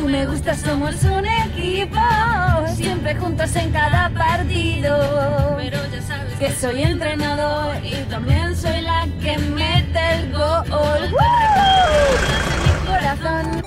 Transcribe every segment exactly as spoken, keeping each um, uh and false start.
Tú me gustas, somos un equipo, siempre juntos en cada partido. Pero ya sabes que soy entrenador y también soy la que mete el gol. ¡Woo! En mi corazón.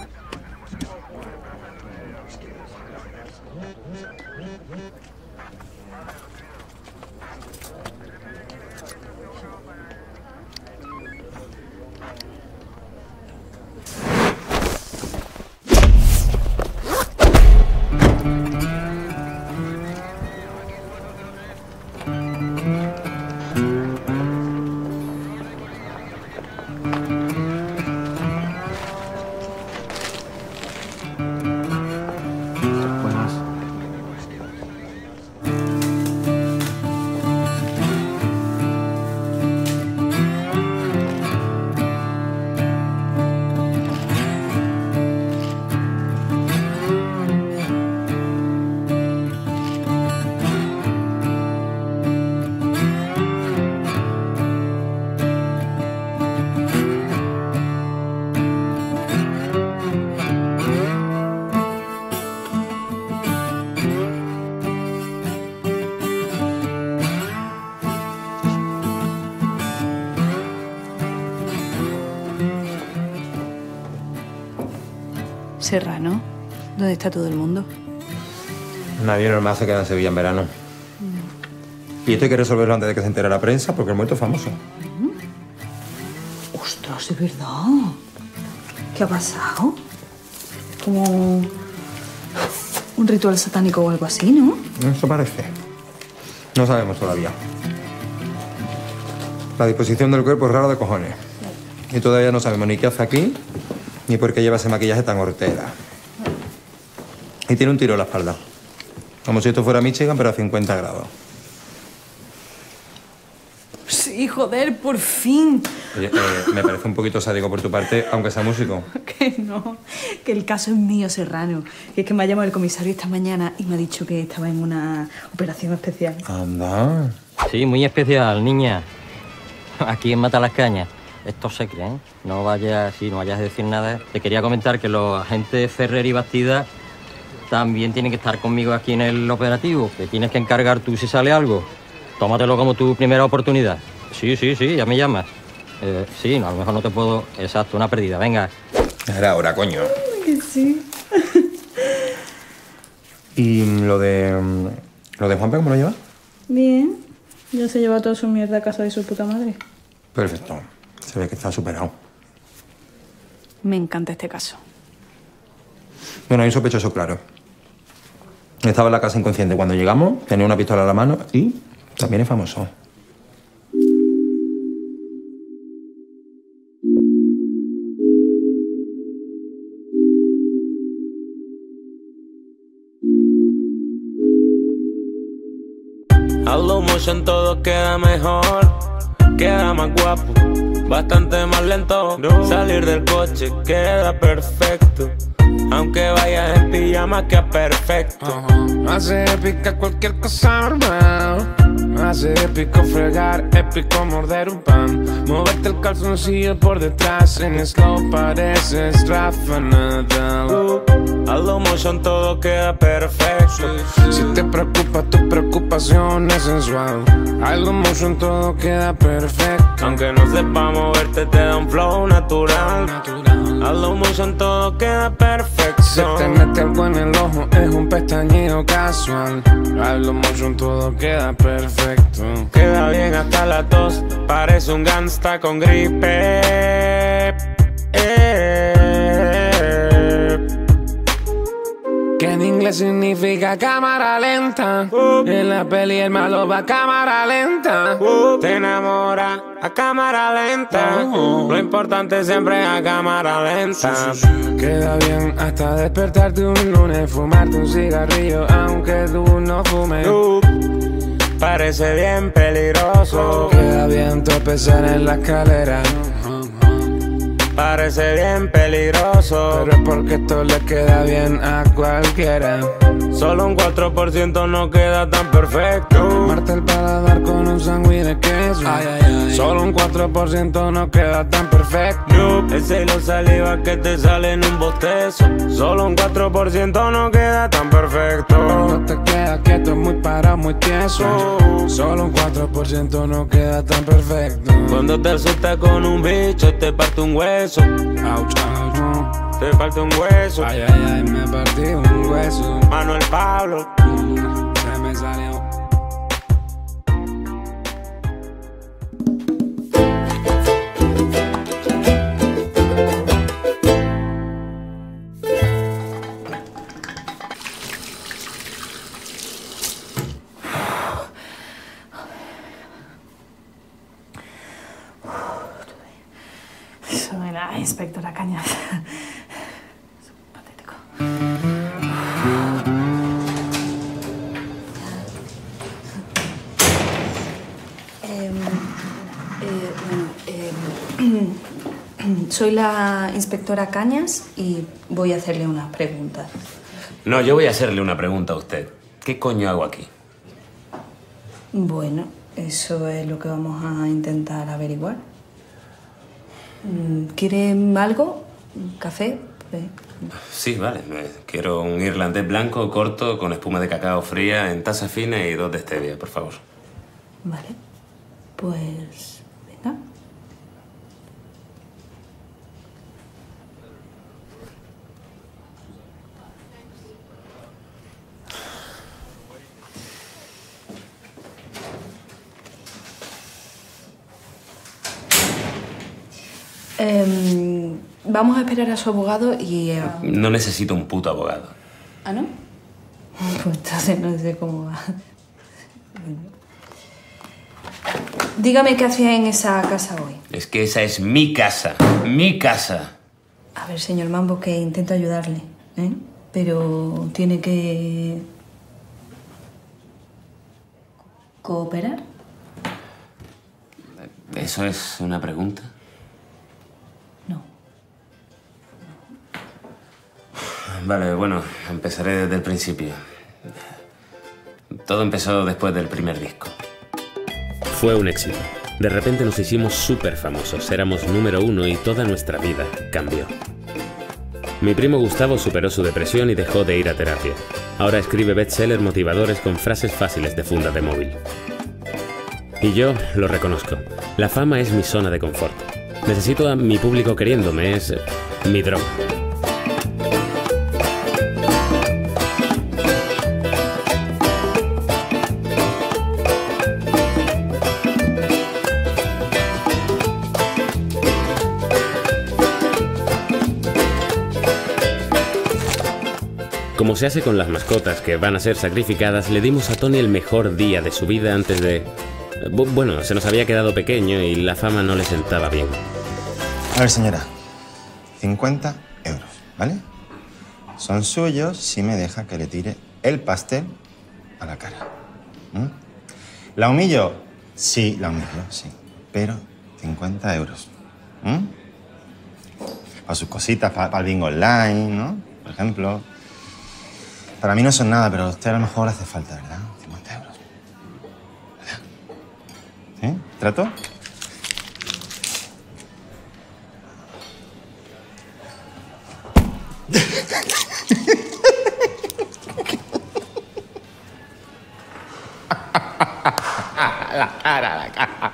Serrano, ¿dónde está todo el mundo? Nadie normal se queda en Sevilla en verano. Mm. Y esto hay que resolverlo antes de que se entere la prensa, porque el muerto es famoso. Mm. Ostras, es verdad. ¿Qué ha pasado? Como un ritual satánico o algo así, ¿no? Eso parece. No sabemos todavía. La disposición del cuerpo es rara de cojones. Y todavía no sabemos ni qué hace aquí, ni por qué lleva ese maquillaje tan hortera. Y tiene un tiro en la espalda. Como si esto fuera Michigan, pero a cincuenta grados. Sí, joder, por fin. Oye, eh, me parece un poquito sádico por tu parte, aunque sea músico. Que no, que el caso es mío, Serrano. Que es que me ha llamado el comisario esta mañana y me ha dicho que estaba en una operación especial. Anda. Sí, muy especial, niña. Aquí en Matalascañas. Esto se cree, ¿eh? No vayas, sí, no vayas a decir nada. Te quería comentar que los agentes Ferrer y Bastida también tienen que estar conmigo aquí en el operativo. Que tienes que encargar tú si sale algo. Tómatelo como tu primera oportunidad. Sí, sí, sí, ya me llamas. Eh, sí, no, a lo mejor no te puedo... Exacto, una pérdida, venga. Era ahora, coño. Que sí. ¿Y lo de... lo de Juanpe, cómo lo lleva? Bien. Ya se lleva toda su mierda a casa de su puta madre. Perfecto. Se ve que está superado. Me encanta este caso. Bueno, hay un sospechoso claro. Estaba en la casa inconsciente cuando llegamos, tenía una pistola en la mano y también es famoso. A lo motion todo queda mejor, queda más guapo, bastante más lento. Salir del coche queda perfecto, aunque vayas en pijama queda perfecto. uh-huh. Hace épica cualquier cosa normal, hace épico fregar, épico morder un pan, moverte el calzoncillo por detrás en slow pareces Rafa Nadal. uh, A lo motion todo queda perfecto. Si te preocupa tu preocupación es sensual, a lo motion todo queda perfecto. Aunque no sepa moverte te da un flow natural, natural. A lo motion todo queda perfecto. Se te mete algo en el ojo, es un pestañeo casual, a lo motion todo queda perfecto. Queda bien hasta la tos, parece un gangsta con gripe. eh. Que en inglés significa cámara lenta. uh, En la peli el malo va a cámara lenta. uh, Te enamora a cámara lenta. uh, Lo importante siempre es a cámara lenta. sí, sí, sí. Queda bien hasta despertarte un lunes, fumarte un cigarrillo aunque tú no fumes. uh, Parece bien peligroso. Queda bien tropezar en la escalera. parece bien peligroso, pero es porque esto le queda bien a cualquiera. Solo un cuatro por ciento no queda tan perfecto. Quemarte el paladar con un sándwich de queso. Ay, ay, ay. Solo un cuatro por ciento no queda tan perfecto. Ese hilo saliva que te sale en un bostezo. Solo un cuatro por ciento no queda tan perfecto. Cuando te quedas quieto, muy parado, muy tieso. Solo un cuatro por ciento no queda tan perfecto. Cuando te asustas con un bicho, te parte un hueso. Ouch, ouch, no. Te parte un hueso. Ay, ay, ay, me partí un hueso. Manuel Pablo. Mm, se me salió. Soy la inspectora Cañas. Es patético. Eh, eh, bueno, eh, soy la inspectora Cañas y voy a hacerle unas preguntas. No, yo voy a hacerle una pregunta a usted. ¿Qué coño hago aquí? Bueno, eso es lo que vamos a intentar averiguar. ¿Quiere algo? ¿Café? Eh. Sí, vale. Me- Quiero un irlandés blanco, corto, con espuma de cacao fría, en taza fina y dos de stevia, por favor. Vale. Pues... venga. Eh, vamos a esperar a su abogado y... eh, No necesito un puto abogado. ¿Ah, no? Pues entonces no sé cómo va. Dígame qué hacía en esa casa hoy. Es que esa es mi casa. Mi casa. A ver, señor Mambo, que intento ayudarle, ¿eh? Pero tiene que... ¿cooperar? ¿Eso es una pregunta? No. Vale, bueno, empezaré desde el principio. Todo empezó después del primer disco. Fue un éxito. De repente nos hicimos súper famosos, éramos número uno y toda nuestra vida cambió. Mi primo Gustavo superó su depresión y dejó de ir a terapia. Ahora escribe bestsellers motivadores con frases fáciles de funda de móvil. Y yo lo reconozco. La fama es mi zona de confort. Necesito a mi público queriéndome, es eh, mi droga. Como se hace con las mascotas que van a ser sacrificadas, le dimos a Tony el mejor día de su vida antes de... Bu- Bueno, se nos había quedado pequeño y la fama no le sentaba bien. A ver, señora. cincuenta euros, ¿vale? Son suyos si me deja que le tire el pastel a la cara. ¿Mm? ¿La humillo? Sí, la humillo, sí. Pero cincuenta euros. ¿Mm? Para sus cositas, para, para el bingo online, ¿no? Por ejemplo. Para mí no son nada, pero a usted a lo mejor hace falta, ¿verdad? cincuenta euros. ¿Verdad? ¿Sí? ¿Trato? La cara, la cara.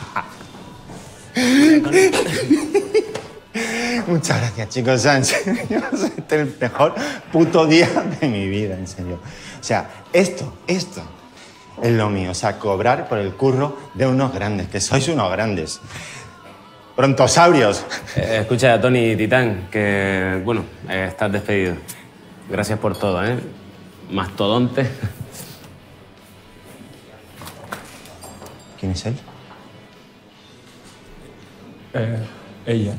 Muchas gracias, chicos. En serio, este es el mejor puto día de mi vida, en serio. O sea, esto, esto es lo mío. O sea, cobrar por el curro de unos grandes, que sois unos grandes. Brontosaurios. Eh, escucha, Tony Titán, que, bueno, eh, estás despedido. Gracias por todo, ¿eh? Mastodonte. ¿Quién es él? Eh, ella.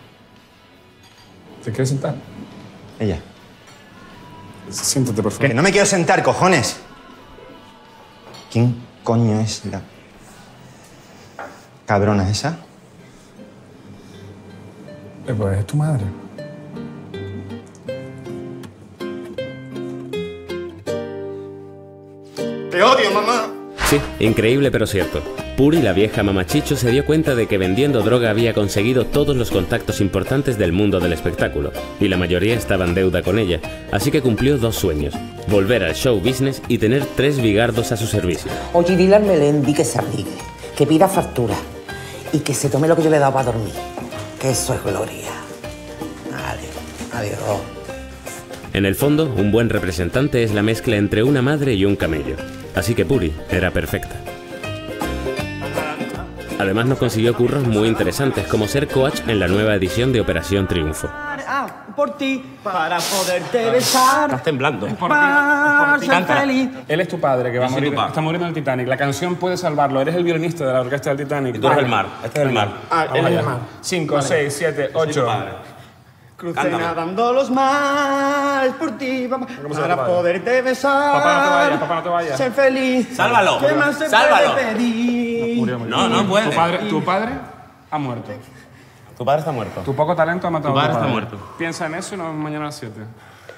¿Te quieres sentar? Ella. Siéntate, por favor. Que no me quiero sentar, cojones. ¿Quién coño es la cabrona esa? Eh, pues es tu madre. ¡Te odio, mamá! Sí, increíble pero cierto. Puri, la vieja mamachicho, se dio cuenta de que vendiendo droga había conseguido todos los contactos importantes del mundo del espectáculo, y la mayoría estaba en deuda con ella, así que cumplió dos sueños: volver al show business y tener tres bigardos a su servicio. Oye, dile al Melendi que se abrigue, que pida factura y que se tome lo que yo le he dado para dormir, que eso es gloria. Vale, adiós. En el fondo, un buen representante es la mezcla entre una madre y un camello, así que Puri era perfecta. Además nos consiguió curros muy interesantes, como ser coach en la nueva edición de Operación Triunfo. Ah, por ti, para poderte besar. Estás temblando. Es por ti, es por ti. Canta. Feliz. Él es tu padre, que va a Yo soy morir, tu padre. está muriendo en el Titanic. La canción puede salvarlo. Eres el violinista de la orquesta del Titanic. Y tú eres el mar. Este es el mar. Ah, Vamos él es allá. el mar. Cinco, Vale. seis, siete, Yo soy tu ocho. padre. Crucé Cántame. nadando los mares por ti, papá, ¿Cómo se llama para tu padre? poderte besar. Papá, no te vayas, papá, no te vayas. Ser feliz. Sálvalo. ¿Qué más se Sálvalo. puede pedir? Murió, murió. No, no puede. Tu padre, tu padre ha muerto. Tu padre está muerto. Tu poco talento ha matado Tu a padre tu está padre. muerto. Piensa en eso y nos vemos mañana a las siete.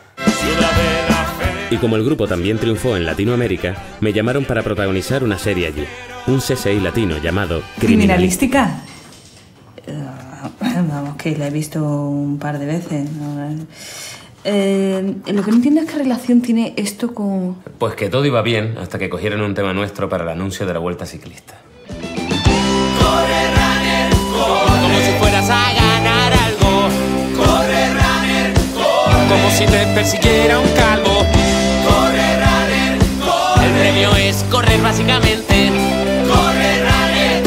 Y como el grupo también triunfó en Latinoamérica, me llamaron para protagonizar una serie allí, un C S I latino llamado Criminalística. ¿Criminalística? Eh, vamos, que la he visto un par de veces. ¿no? Eh, lo que no entiendo es qué relación tiene esto con... Pues que todo iba bien hasta que cogieron un tema nuestro para el anuncio de la Vuelta Ciclista. Como si fueras a ganar algo. Corre, runner, corre. Como si te persiguiera un calvo. Corre, runner, corre. El premio es correr básicamente. Corre, runner.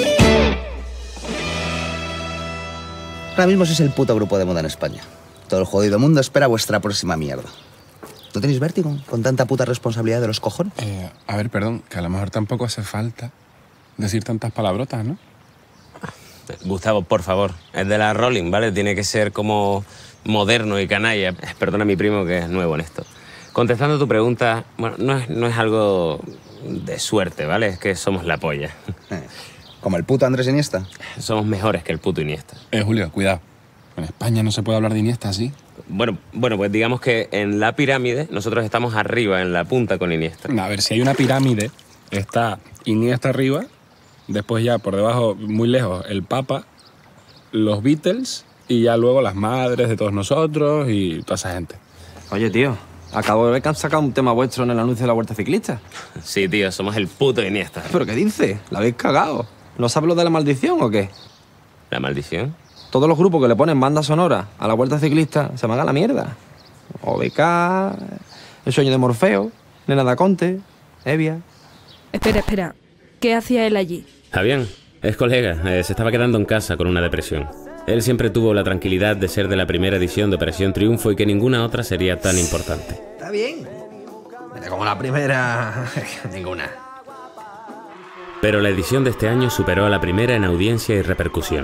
Ahora mismo sois el puto grupo de moda en España. Todo el jodido mundo espera vuestra próxima mierda. ¿No tenéis vértigo con tanta puta responsabilidad de los cojones? Eh, a ver, perdón, que a lo mejor tampoco hace falta decir tantas palabrotas, ¿no? Gustavo, por favor, es de la Rolling, ¿vale? Tiene que ser como moderno y canalla. Perdona a mi primo que es nuevo en esto. Contestando tu pregunta, bueno, no es, no es algo de suerte, ¿vale? Es que somos la polla. Eh, ¿Como el puto Andrés Iniesta? Somos mejores que el puto Iniesta. Eh, Julio, cuidado. En España no se puede hablar de Iniesta así. Bueno, bueno, pues digamos que en la pirámide nosotros estamos arriba, en la punta con Iniesta. A ver, si hay una pirámide, está Iniesta arriba, después ya por debajo, muy lejos, el Papa, los Beatles y ya luego las madres de todos nosotros y toda esa gente. Oye, tío, acabo de ver que han sacado un tema vuestro en el anuncio de la Vuelta Ciclista. Sí, tío, somos el puto Iniesta. ¿Pero qué dices? ¿La habéis cagado? ¿No sabes lo de la maldición o qué? ¿La maldición? Todos los grupos que le ponen banda sonora a la Vuelta Ciclista se van a la mierda. O B K, El Sueño de Morfeo, Nena da Conte, Evia... Espera, espera. ¿Qué hacía él allí? Javián, es colega, eh, se estaba quedando en casa con una depresión. Él siempre tuvo la tranquilidad de ser de la primera edición de Operación Triunfo y que ninguna otra sería tan importante. Está bien. Mira, como la primera... ninguna. Pero la edición de este año superó a la primera en audiencia y repercusión.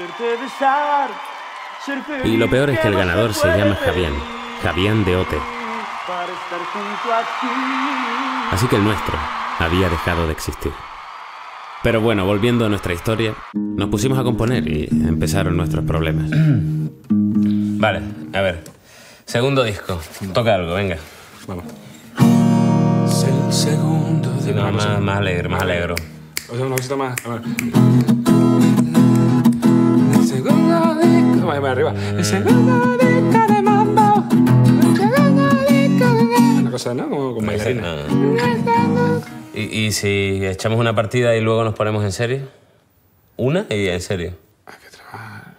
Y lo peor es que el ganador se llama Javián, Javián de Ote. Así que el nuestro había dejado de existir. Pero bueno, volviendo a nuestra historia, nos pusimos a componer y empezaron nuestros problemas. Vale, a ver. Segundo disco. Toca algo, venga. Vamos. Es el segundo Sí, no, más, más alegre, más alegre. O sea, una cosita más. A ver. El segundo disco. Vaya, vaya, arriba. El segundo disco de mambo. El segundo disco de... Una cosa, ¿no? Como con bailarina. ¿Y, ¿Y si echamos una partida y luego nos ponemos en serio? ¿Una? Y en serio. Hay que trabajar.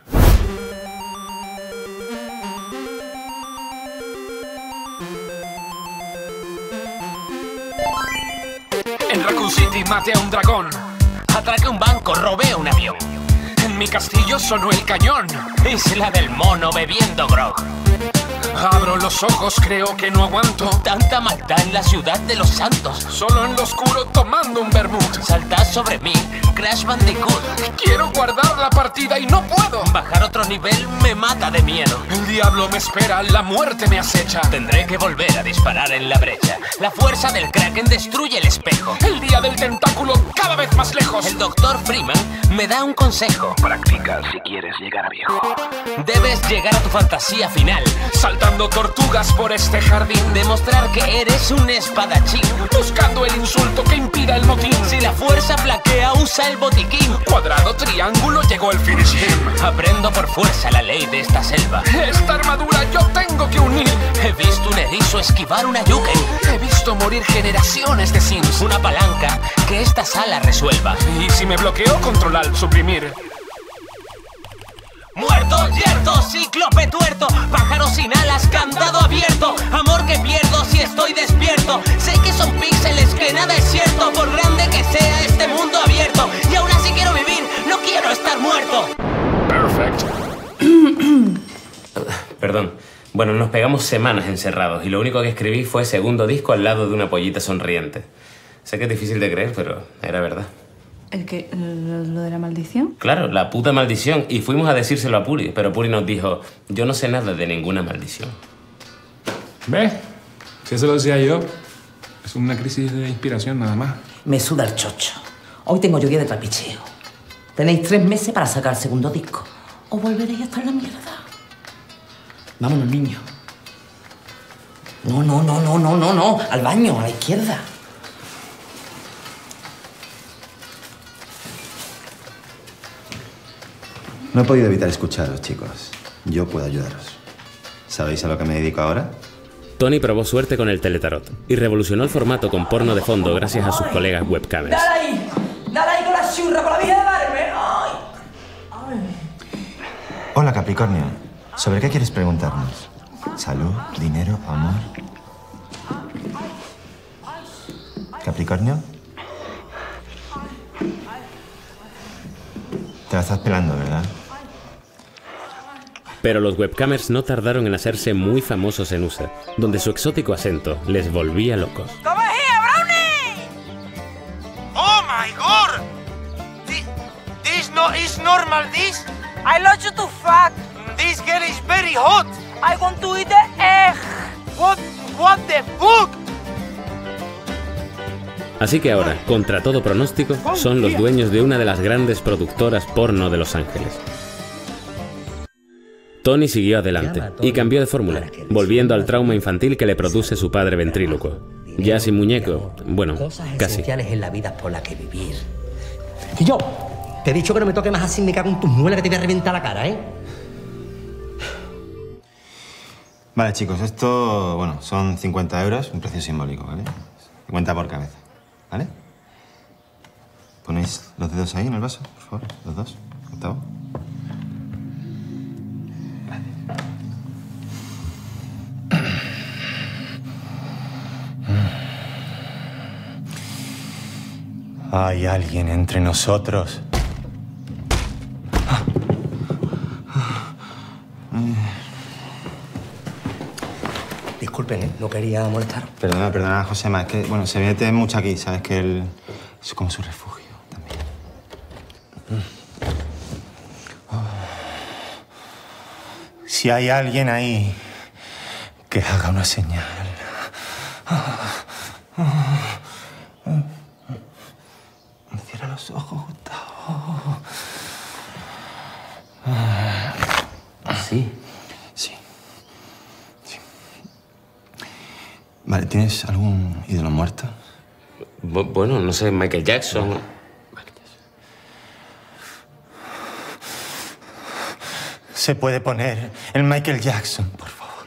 En Raccoon City maté a un dragón. Atraqué un banco, robé un avión. En mi castillo sonó el cañón. Isla del mono bebiendo grog. Abro los ojos, creo que no aguanto. Tanta maldad en la ciudad de los santos. Solo en lo oscuro tomando un vermut. Saltas sobre mí, Crash Bandicoot. Quiero guardar la partida y no puedo. Bajar otro nivel me mata de miedo. El diablo me espera, la muerte me acecha. Tendré que volver a disparar en la brecha. La fuerza del Kraken destruye el espejo. El día del tentáculo cada vez más lejos. El doctor Freeman me da un consejo. Practica si quieres llegar a viejo. Debes llegar a tu fantasía final. Saltando tortugas por este jardín. Demostrar que eres un espadachín. Buscando el insulto que impida el motín. Si la fuerza flaquea, usa el botiquín. Cuadrado, triángulo, llegó el finish him. Aprendo por fuerza la ley de esta selva. Esta armadura yo tengo que unir. He visto un erizo esquivar una yuken. He visto morir generaciones de sims. Una palanca que esta sala resuelva. Y si me bloqueo, controlar, suprimir. Muerto, yerto, cíclope tuerto, pájaro sin alas, candado abierto. Amor que pierdo si estoy despierto. Sé que son píxeles, que nada es cierto. Por grande que sea este mundo abierto. Y aún así quiero vivir, no quiero estar muerto. Perfecto. Perdón. Bueno, nos pegamos semanas encerrados y lo único que escribí fue segundo disco al lado de una pollita sonriente. Sé que es difícil de creer, pero era verdad. ¿El qué? ¿Lo, lo de la maldición? Claro, la puta maldición. Y fuimos a decírselo a Puri, pero Puri nos dijo, yo no sé nada de ninguna maldición. ¿Ves? Si eso lo decía yo, es una crisis de inspiración nada más. Me suda el chocho. Hoy tengo yo día de trapicheo. Tenéis tres meses para sacar el segundo disco. O volveréis a estar en la mierda. Vámonos, niños. No, no, no, no, no, no, no. Al baño, a la izquierda. No he podido evitar escucharos, chicos. Yo puedo ayudaros. ¿Sabéis a lo que me dedico ahora? Tony probó suerte con el teletarot y revolucionó el formato con porno de fondo gracias a sus colegas webcamers. ¡Dale ahí! ¡Dale ahí con la churra, con la vida de Barbe! ¡Ay! ¡Ay! Hola, Capricornio. ¿Sobre qué quieres preguntarnos? ¿Salud? ¿Dinero? ¿Amor? ¿Capricornio? Te la estás pelando, ¿verdad? Pero los webcamers no tardaron en hacerse muy famosos en U S A, donde su exótico acento les volvía locos. Come here, Brownie! Oh my god! This, this no is normal, this? I love you to fuck. This girl is very hot. I want to eat the egg. What, what the fuck? Así que ahora, contra todo pronóstico, son los dueños de una de las grandes productoras porno de Los Ángeles. Tony siguió adelante y cambió de fórmula, volviendo al trauma infantil que le produce su padre ventríloco. Ya sin muñeco, bueno, Cosas casi. esenciales en la vida por las que vivir. Y yo, te he dicho que no me toque más así, me cago en tus muelas que te voy a reventar la cara, ¿eh? Vale, chicos, esto, bueno, son cincuenta euros, un precio simbólico, ¿vale? cincuenta por cabeza, ¿vale? ¿Ponéis los dedos ahí en el vaso, por favor? Los dos, octavo. ¿Hay alguien entre nosotros? Disculpen, ¿eh? No quería molestar. Perdona, perdona, Josema, es que, bueno, se mete mucho aquí, ¿sabes? Que él es como su refugio también. Oh. Si hay alguien ahí, que haga una señal. Cierra los ojos, Gustavo. Sí. Sí. Sí. Vale, ¿tienes algún ídolo muerto? Bu- Bueno, no sé, Michael Jackson. Se puede poner el Michael Jackson, por favor.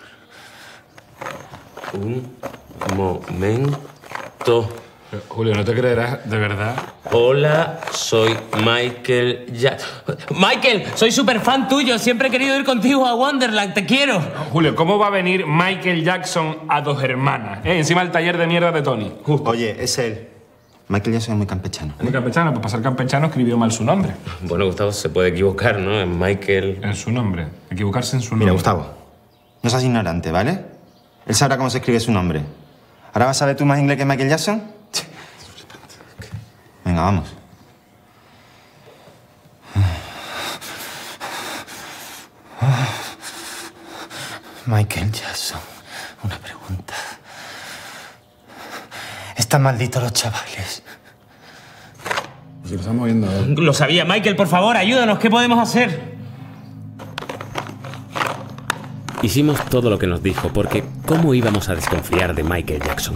Un momento. Julio, no te creerás, de verdad. Hola, soy Michael Jackson. Michael, soy súper fan tuyo. Siempre he querido ir contigo a Wonderland. Te quiero. Julio, ¿cómo va a venir Michael Jackson a Dos Hermanas? ¿Eh? Encima del taller de mierda de Tony. Justo. Oye, es él. Michael Jackson es muy campechano. Muy campechano, pues para ser campechano escribió mal su nombre. Bueno, Gustavo, se puede equivocar, ¿no? En Michael... En su nombre. Equivocarse en su nombre. Mira, Gustavo, No seas ignorante, ¿vale? Él sabrá cómo se escribe su nombre. ¿Ahora vas a saber tú más inglés que Michael Jackson? Venga, vamos. Michael Jackson, una pregunta. Están malditos los chavales. Si lo estamos viendo. Lo sabía. Michael, por favor, ayúdanos. ¿Qué podemos hacer? Hicimos todo lo que nos dijo, porque ¿cómo íbamos a desconfiar de Michael Jackson?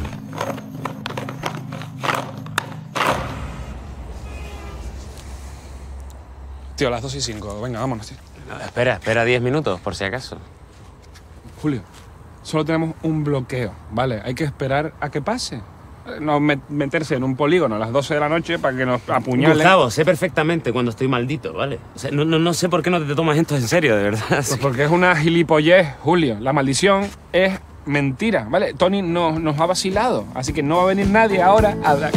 Tío, a las dos y cinco. Venga, vámonos, tío. No, espera, espera diez minutos, por si acaso. Julio, solo tenemos un bloqueo, ¿vale? Hay que esperar a que pase. No met- meterse en un polígono a las doce de la noche para que nos apuñalen. Gustavo, sé perfectamente cuando estoy maldito, ¿vale? O sea, no, no, no sé por qué no te tomas esto en serio, de verdad. Pues porque es una gilipollez, Julio. La maldición es mentira, ¿vale? Tony nos, nos ha vacilado, así que no va a venir nadie ahora a... dar-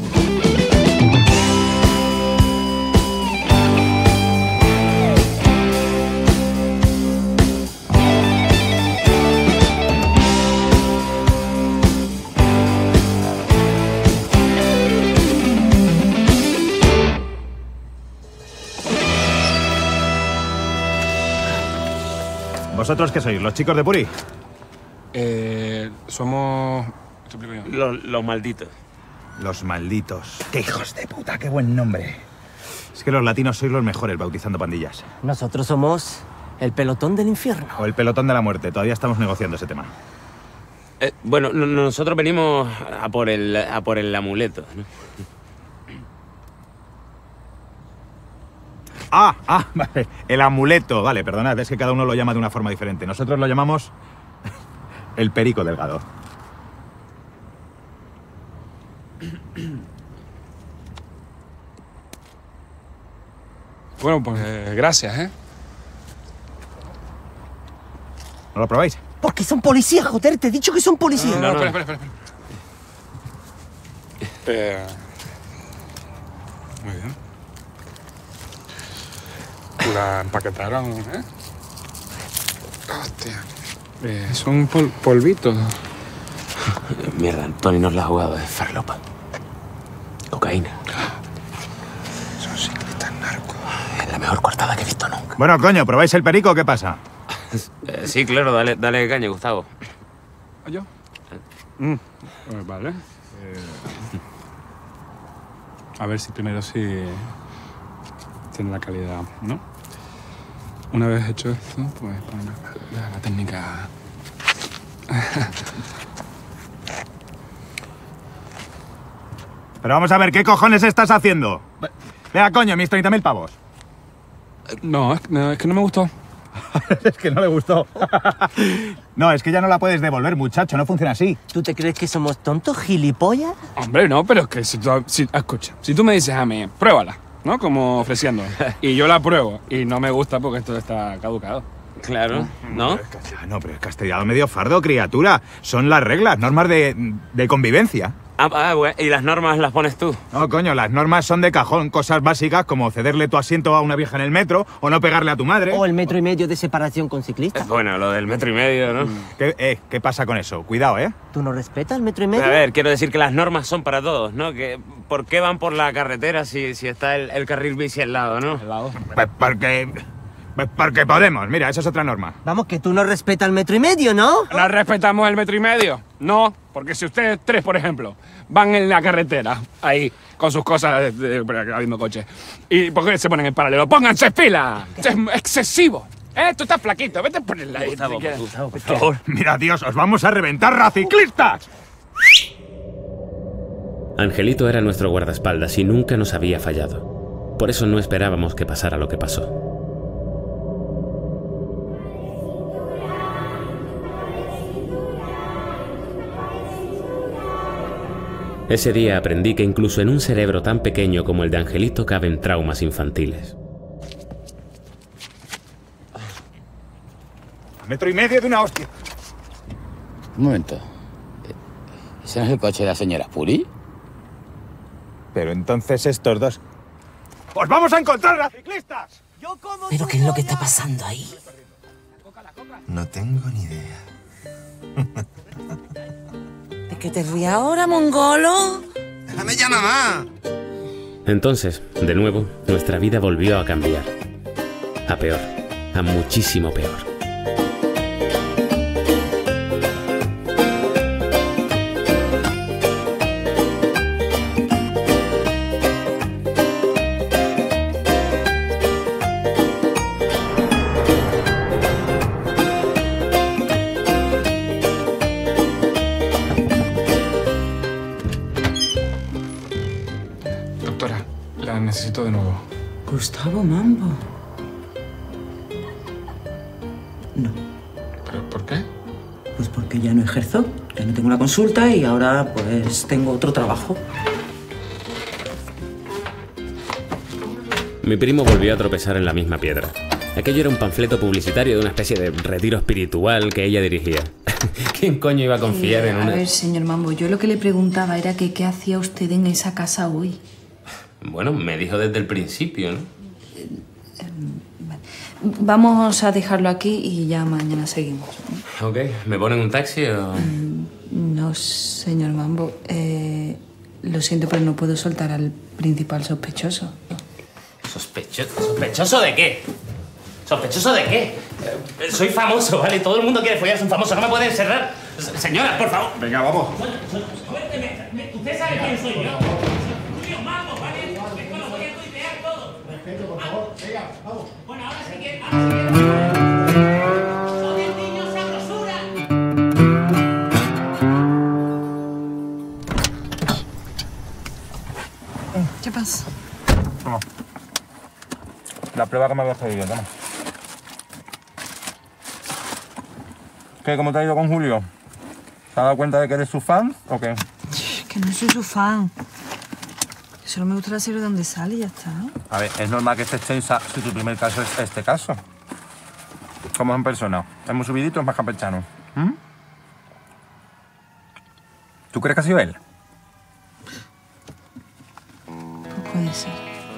¿Vosotros qué sois? ¿Los chicos de Puri? Eh, somos... Los, los malditos. Los malditos. ¡Qué hijos de puta! ¡Qué buen nombre! Es que los latinos sois los mejores bautizando pandillas. Nosotros somos el pelotón del infierno. O el pelotón de la muerte. Todavía estamos negociando ese tema. Eh, bueno, no- nosotros venimos a por el, a por el amuleto, ¿no? Ah, ah, vale. El amuleto. Vale, perdonad, es que cada uno lo llama de una forma diferente. Nosotros lo llamamos el perico delgado. Bueno, pues eh, gracias, ¿eh? ¿No lo probáis? Porque son policías, joder, te he dicho que son policías. No, no, espera, espera, espera. Eh, muy bien. La empaquetaron, ¿eh? Hostia. Eh, son pol- polvitos. Mierda, Tony nos la ha jugado de farlopa. Cocaína. Son ciclistas narcos. Es la mejor coartada que he visto nunca. Bueno, coño, ¿probáis el perico o qué pasa? Eh, sí, claro, dale, dale caña, Gustavo. ¿Yo? Mm, eh, vale. Eh, a ver si primero sí tiene la calidad, ¿no? Una vez hecho esto, pues poner la, la técnica. Pero vamos a ver, ¿qué cojones estás haciendo? Vea, coño, mis treinta mil pavos. No, es, no, es que no me gustó. Es que no le gustó. No, es que ya no la puedes devolver, muchacho, no funciona así. ¿Tú te crees que somos tontos, gilipollas? Hombre, no, pero es que si tú, si, escucha, si tú me dices a mí, pruébala, ¿no? Como ofreciendo. Y yo la pruebo y no me gusta porque esto está caducado. Claro, ¿no? Ah, no, pero es castellano medio fardo, criatura. Son las reglas, normas de, de convivencia. Ah, ah, bueno, y las normas las pones tú. No, coño, las normas son de cajón. Cosas básicas como cederle tu asiento a una vieja en el metro o no pegarle a tu madre. O el metro y medio de separación con ciclistas. Bueno, lo del metro y medio, ¿no? ¿Qué, eh, ¿Qué pasa con eso? Cuidado, ¿eh? ¿Tú no respetas el metro y A medio? ver, quiero decir que las normas son para todos, ¿no? Que, ¿por qué van por la carretera si, si está el, el carril bici al lado, no? Al lado. Pues porque... pues porque podemos. Mira, esa es otra norma. Vamos, que tú no respetas el metro y medio, ¿no? ¿No respetamos el metro y medio? No, porque si ustedes tres, por ejemplo, van en la carretera, ahí, con sus cosas, de, de, habiendo coche, y ¿por qué se ponen en paralelo? ¡Pónganse pila! Es excesivo. ¿Eh? Tú estás flaquito, vete a ponerla ahí. Gustavo, si quieres. Gustavo, por favor. Mira, Dios, os vamos a reventar, raciclistas. Angelito era nuestro guardaespaldas y nunca nos había fallado. Por eso no esperábamos que pasara lo que pasó. Ese día aprendí que incluso en un cerebro tan pequeño como el de Angelito caben traumas infantiles. Metro y medio de una hostia. Un momento. ¿Ese no es el coche de la señora Puri? Pero entonces estos dos... ¡Os vamos a encontrar, raciclistas! ¿Pero qué es lo que está pasando ahí? No tengo ni idea. ¿De qué te ríes ahora, mongolo? ¡Déjame ya, mamá! Entonces, de nuevo, nuestra vida volvió a cambiar. A peor, a muchísimo peor. Doctora, la necesito de nuevo. Gustavo Mambo. No. ¿Pero por qué? Pues porque ya no ejerzo, ya no tengo una consulta y ahora pues tengo otro trabajo. Mi primo volvió a tropezar en la misma piedra. Aquello era un panfleto publicitario de una especie de retiro espiritual que ella dirigía. ¿Quién coño iba a confiar Eh, en una...? A ver, señor Mambo, yo lo que le preguntaba era que qué hacía usted en esa casa hoy. Bueno, me dijo desde el principio, ¿no? Vamos a dejarlo aquí y ya mañana seguimos. Ok, ¿me ponen un taxi o...? No, señor Mambo, eh, lo siento, pero no puedo soltar al principal sospechoso. ¿Sospechoso? ¿Sospechoso de qué? ¿Sospechoso de qué? Eh, soy famoso, ¿vale? Todo el mundo quiere follarse un famoso, no me pueden encerrar. S- Señora, por favor. Venga, vamos. ¿Usted sabe quién soy yo? Julio Mambo, ¿vale? Esto lo voy a tuitear todo. Respeto, por favor. Venga, vamos. Bueno, ahora sí que... Ahora sí que... ¡Son el niño sabrosura! ¿Qué pasa? Toma. La prueba que me habías pedido, toma. ¿Qué? ¿Cómo te ha ido con Julio? ¿Se ha dado cuenta de que eres su fan o qué? Que no soy su fan. Que solo me gusta la serie donde sale y ya está, ¿no? A ver, es normal que estés tensa si tu primer caso es este caso. ¿Cómo es en persona? ¿Es muy subidito o es más campechano? ¿Mm? ¿Tú crees que ha sido él? No puede ser.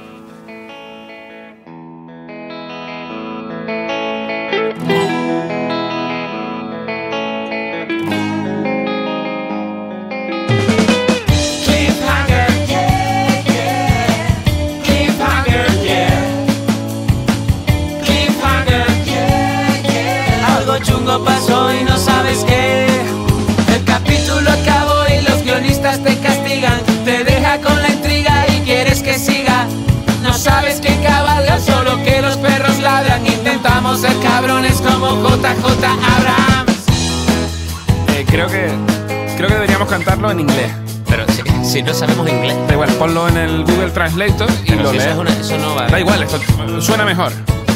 Cliffhanger, yeah, yeah. Cliffhanger, yeah. Cliffhanger, yeah, yeah. Algo chungo pasó y no sabes qué. El capítulo acabó y los guionistas te castigan. Te deja con la intriga y quieres que siga. No sabes quién cabalga, solo que los perros ladran. Intentamos ser cabrones como J J Abrams. Eh, creo que... Creo que deberíamos cantarlo en inglés. Pero si, si no sabemos inglés. Da igual, ponlo en el Google Translator y Pero lo si eso lees. es una- eso no va- Da igual, esto suena mejor.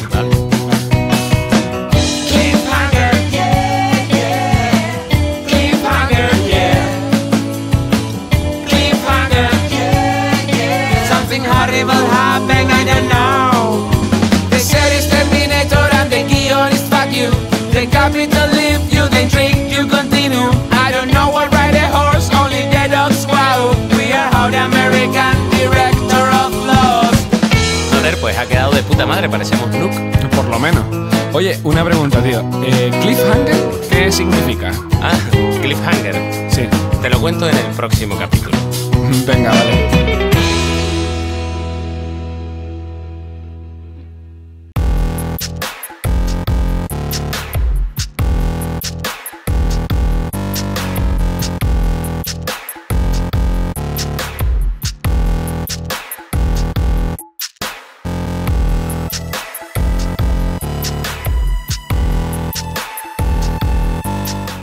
Cliffhanger, yeah, yeah. Cliffhanger, yeah. Cliffhanger, yeah, yeah. Something horrible happened, I don't know. The series Terminator and the guionist fuck you. The capital leave you, they trick you continue. I don't know what ride a horse, only the dogs wow. We are how the American director of laws. Joder, pues ha quedado de puta madre, parecemos Nuke. Por lo menos. Oye, una pregunta, tío. Eh, ¿Cliffhanger qué significa? Ah, cliffhanger. Sí. Te lo cuento en el próximo capítulo. Venga, vale.